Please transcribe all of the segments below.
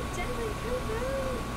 Jen and Coco.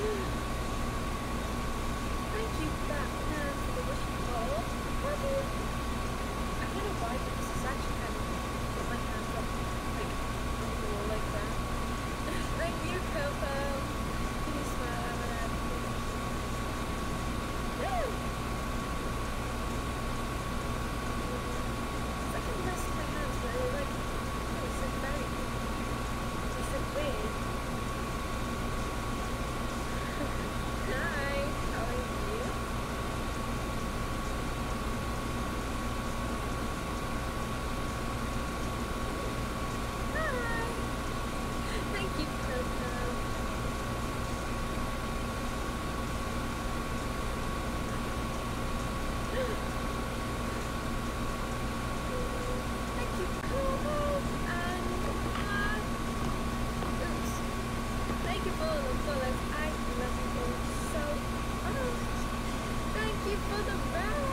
Thank you, Batman, for the wishing bowl. Robin. I don't know why, but this is actually kind of put my hands up, like, on the wall like that. Thank you, Coco. Can you smile at that? Woo! I can rest my hands, but they're like, oh, it's like very, it's like weird. Hi, how are you? Hi! Thank you, Coco. Thank you, Coco. And, oops. Thank you for all the follows. I love you all so much. Thank you for the rose.